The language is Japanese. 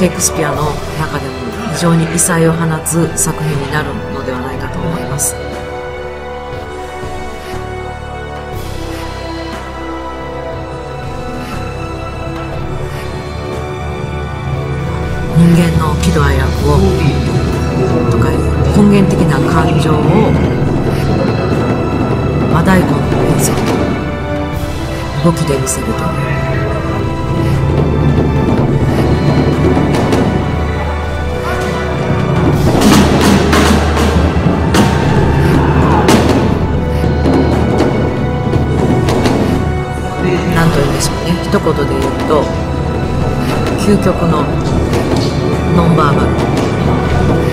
シェイクスピアの中でも非常に異彩を放つ作品になるのではないかと思います。人間の喜怒哀楽をとか根源的な感情を和太鼓の演奏動きで見せるという何と言うんでしょうね、一言で言うと究極のノンバーバル